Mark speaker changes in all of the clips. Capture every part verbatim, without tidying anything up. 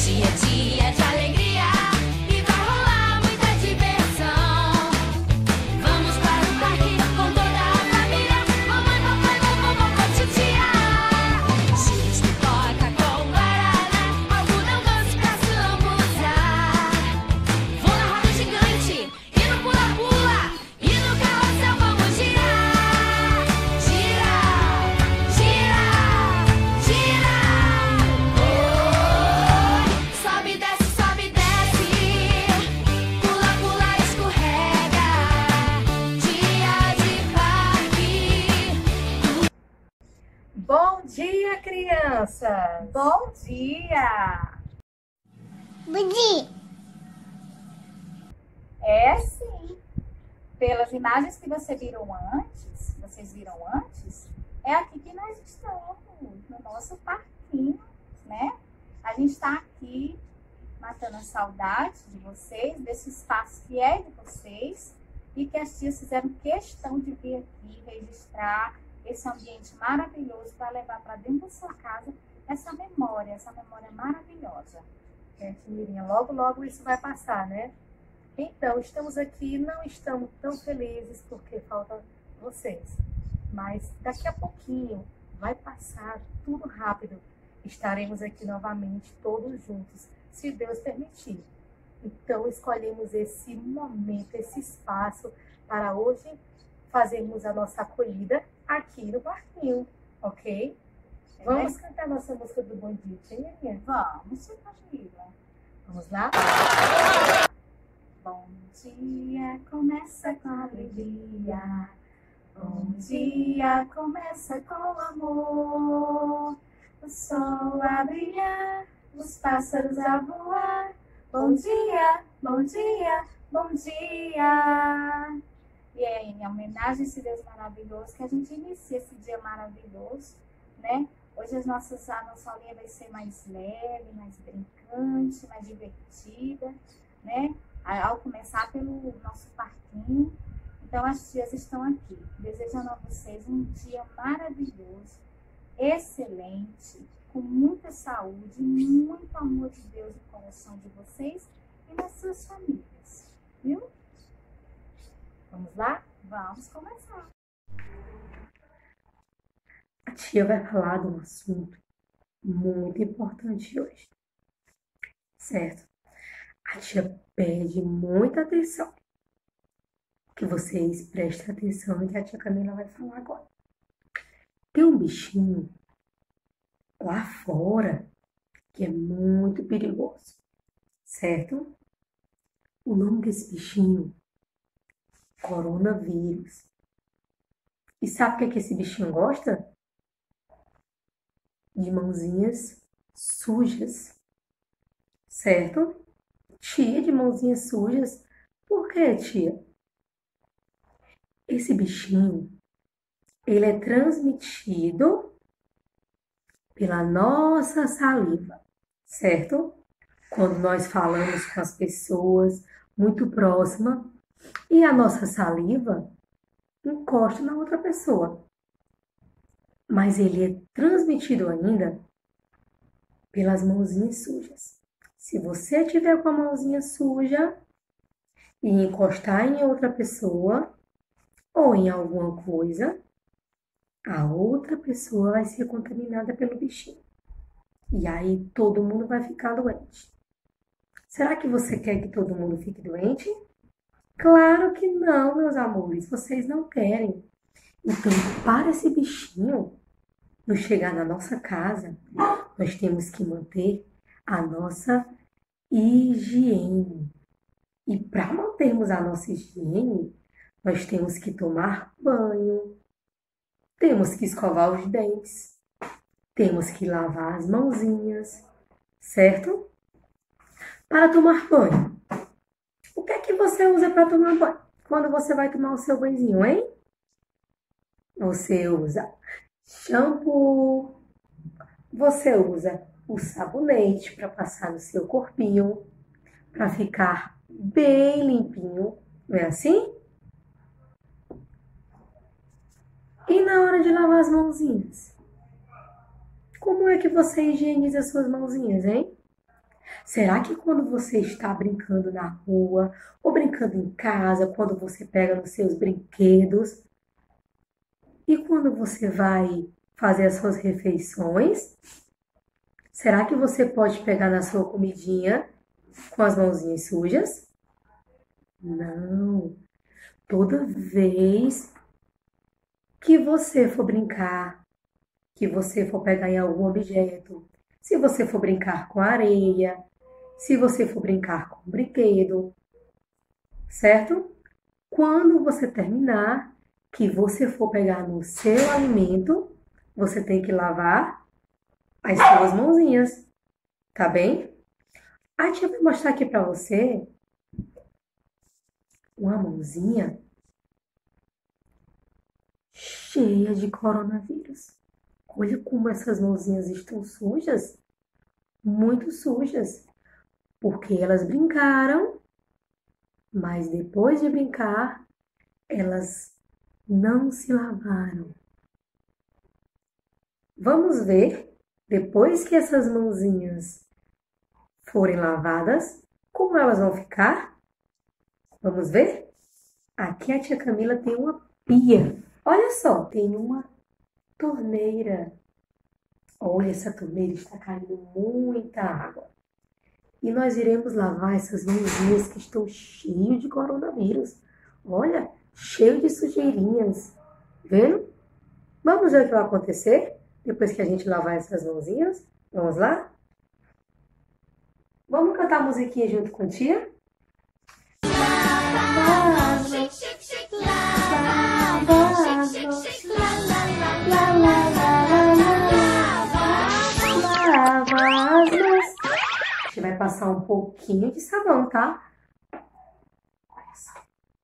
Speaker 1: Hoje é dia de alegria e vai rolar muita diversão. Vamos para o parque com toda a família. Mamãe, papai, vovô, vovó, titia. Cheiros de pipoca com guaraná, algodão doce pra se lambuzar. Vou na roda gigante e no pula-pula, e no carrossel vamos girar. Gira, gira, gira. Oi, sobe, desce, sobe, desce. Pula, pula, escorrega. Dia de parque.
Speaker 2: Bom dia, crianças!
Speaker 3: Bom dia!
Speaker 4: Budi,
Speaker 3: É sim. Pelas imagens que você viram antes, vocês viram antes, é aqui que nós estamos, no nosso parquinho, né? A gente está aqui matando a saudade de vocês, desse espaço que é de vocês e que as tias fizeram questão de vir aqui registrar esse ambiente maravilhoso para levar para dentro da sua casa essa memória, essa memória maravilhosa.
Speaker 2: É, Mirinha, logo, logo isso vai passar, né? Então, estamos aqui, não estamos tão felizes porque falta vocês. Mas daqui a pouquinho vai passar tudo rápido. Estaremos aqui novamente, todos juntos, se Deus permitir. Então, escolhemos esse momento, esse espaço para hoje fazermos a nossa acolhida aqui no parquinho, ok? Vamos cantar nossa música do Bom Dia, Mirinha?
Speaker 3: Vamos, tia Camila.
Speaker 2: Vamos lá?
Speaker 3: Bom dia, começa com alegria. Bom dia, começa com amor. O sol a brilhar, os pássaros a voar. Bom dia, bom dia, bom dia. E é em homenagem a esse Deus maravilhoso que a gente inicia esse dia maravilhoso, né? Hoje as nossas, a nossa aulinha vai ser mais leve, mais brincante, mais divertida, né? Ao começar pelo nosso parquinho. Então as tias estão aqui, desejando a vocês um dia maravilhoso, excelente, com muita saúde, muito amor de Deus no coração de vocês e nas suas famílias, viu?
Speaker 2: Vamos lá?
Speaker 3: Vamos começar.
Speaker 2: A tia vai falar de um assunto muito importante hoje, certo? A tia pede muita atenção, que vocês prestem atenção no que a tia Camila vai falar agora. Tem um bichinho lá fora que é muito perigoso, certo? O nome desse bichinho é coronavírus. E sabe o que é que esse bichinho gosta? De mãozinhas sujas, certo? Tia, de mãozinhas sujas. Por quê, tia? Esse bichinho, ele é transmitido pela nossa saliva, certo? Quando nós falamos com as pessoas muito próximas e a nossa saliva encosta na outra pessoa. Mas ele é transmitido ainda pelas mãozinhas sujas. Se você tiver com a mãozinha suja e encostar em outra pessoa ou em alguma coisa, a outra pessoa vai ser contaminada pelo bichinho. E aí todo mundo vai ficar doente. Será que você quer que todo mundo fique doente? Claro que não, meus amores. Vocês não querem. Então, para esse bichinho não chegar na nossa casa, nós temos que manter a nossa higiene. E para mantermos a nossa higiene, nós temos que tomar banho, temos que escovar os dentes, temos que lavar as mãozinhas, certo? Para tomar banho, o que é que você usa para tomar banho? Quando você vai tomar o seu banhozinho, hein? Você usa shampoo, você usa o sabonete para passar no seu corpinho, para ficar bem limpinho, não é assim? E na hora de lavar as mãozinhas? Como é que você higieniza as suas mãozinhas, hein? Será que quando você está brincando na rua ou brincando em casa, quando você pega nos seus brinquedos e quando você vai fazer as suas refeições, será que você pode pegar na sua comidinha com as mãozinhas sujas? Não. Toda vez que você for brincar, que você for pegar em algum objeto, se você for brincar com areia, se você for brincar com um brinquedo, certo? Quando você terminar, que você for pegar no seu alimento, você tem que lavar as suas mãozinhas, tá bem? A tia vai mostrar aqui pra você uma mãozinha cheia de coronavírus. Olha como essas mãozinhas estão sujas, muito sujas, porque elas brincaram, mas depois de brincar, elas não se lavaram. Vamos ver, depois que essas mãozinhas forem lavadas, como elas vão ficar? Vamos ver? Aqui a tia Camila tem uma pia. Olha só, tem uma torneira. Olha, essa torneira está caindo muita água. E nós iremos lavar essas mãozinhas que estão cheias de coronavírus. Olha, cheio de sujeirinhas. Vendo? Vamos ver o que vai acontecer depois que a gente lavar essas mãozinhas? Vamos lá? Vamos cantar a musiquinha junto com a tia?
Speaker 1: Chic, chic, chic, lava. Chic, chic, chic, la, la, la, la, la, la,
Speaker 2: Lava as mãos. A gente vai passar um pouquinho de sabão, tá? Olha só.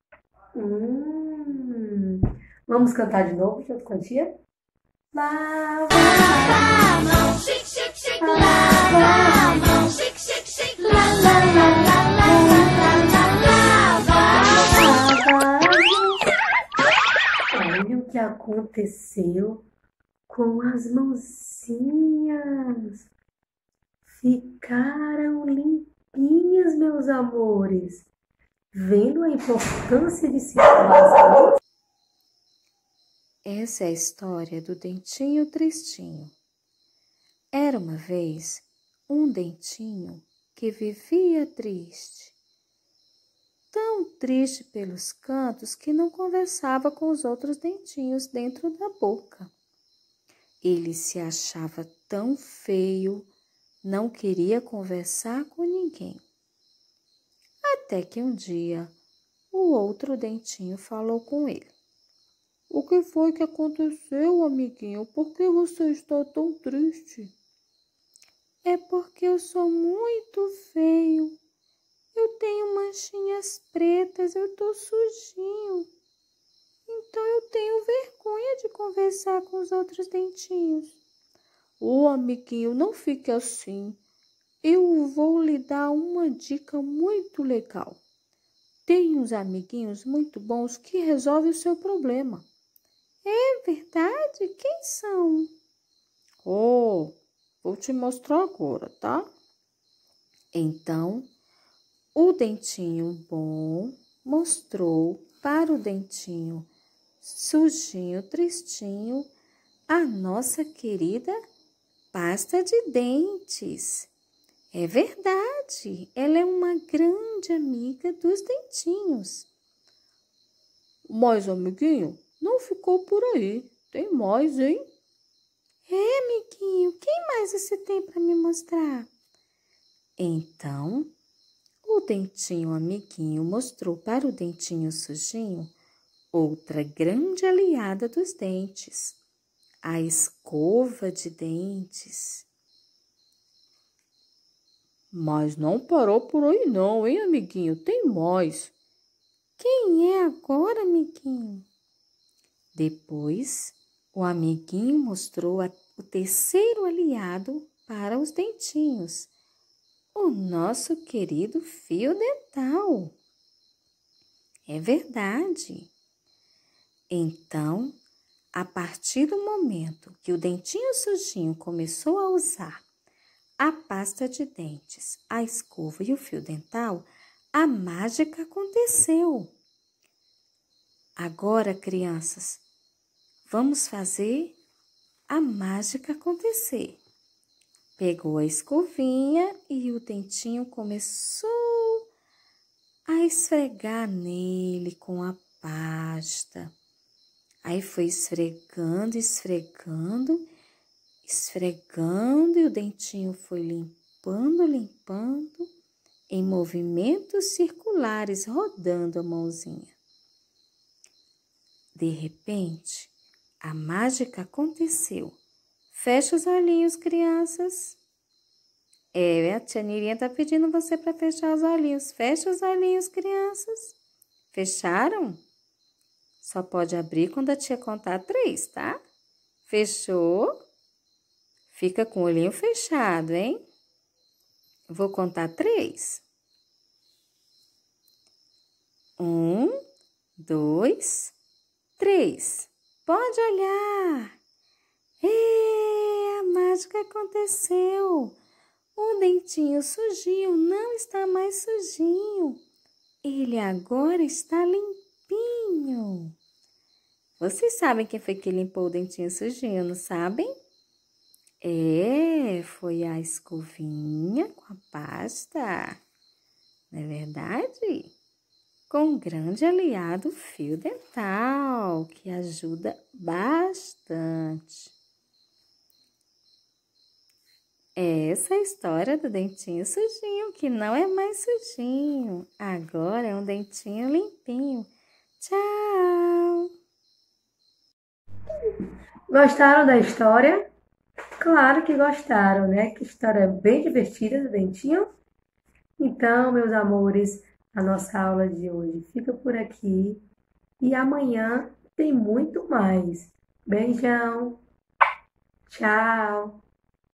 Speaker 2: Hum. Vamos cantar de novo junto com a tia? Lava.
Speaker 1: lava. Chic, chic, chic, lava. Chic, chic, chic, la, la, la, la, la, la, la, lava.
Speaker 2: Olha o que aconteceu com as mãozinhas. Ficaram limpinhas, meus amores. Vendo a importância de se lavar as mãos?
Speaker 5: Essa é a história do Dentinho Tristinho. Era uma vez um dentinho que vivia triste. Tão triste pelos cantos que não conversava com os outros dentinhos dentro da boca. Ele se achava tão feio, não queria conversar com ninguém. Até que um dia o outro dentinho falou com ele. O que foi que aconteceu, amiguinho? Por que você está tão triste? É porque eu sou muito feio. Eu tenho manchinhas pretas, eu tô sujinho. Então eu tenho vergonha de conversar com os outros dentinhos. Ô, amiguinho, não fique assim. Eu vou lhe dar uma dica muito legal. Tem uns amiguinhos muito bons que resolvem o seu problema. É verdade? Quem são? Oh, vou te mostrar agora, tá? Então, o dentinho bom mostrou para o dentinho sujinho, tristinho, a nossa querida pasta de dentes. É verdade, ela é uma grande amiga dos dentinhos. Mas, amiguinho, não ficou por aí. Tem mais, hein? É, amiguinho, quem mais você tem para me mostrar? Então, o dentinho amiguinho mostrou para o dentinho sujinho outra grande aliada dos dentes, a escova de dentes. Mas não parou por aí não, hein, amiguinho? Tem mais. Quem é agora, amiguinho? Depois, o amiguinho mostrou a, o terceiro aliado para os dentinhos, o nosso querido fio dental. É verdade. Então, a partir do momento que o dentinho sujinho começou a usar a pasta de dentes, a escova e o fio dental, a mágica aconteceu. Agora, crianças, vamos fazer a mágica acontecer. Pegou a escovinha e o dentinho começou a esfregar nele com a pasta. Aí foi esfregando, esfregando, esfregando e o dentinho foi limpando, limpando em movimentos circulares, rodando a mãozinha. De repente, a mágica aconteceu. Fecha os olhinhos, crianças. É, a tia Nirinha tá pedindo você para fechar os olhinhos. Fecha os olhinhos, crianças. Fecharam? Só pode abrir quando a tia contar três, tá? Fechou? Fica com o olhinho fechado, hein? Vou contar três. Um, dois, três. Pode olhar. É, a mágica aconteceu. O dentinho sujinho não está mais sujinho. Ele agora está limpinho. Vocês sabem quem foi que limpou o dentinho sujinho, não sabem? É, foi a escovinha com a pasta. Não é verdade? Com um grande aliado, o fio dental, que ajuda bastante. Essa é a história do dentinho sujinho, que não é mais sujinho. Agora é um dentinho limpinho. Tchau!
Speaker 2: Gostaram da história? Claro que gostaram, né? Que história bem divertida do dentinho. Então, meus amores, a nossa aula de hoje fica por aqui. E amanhã tem muito mais. Beijão! Tchau!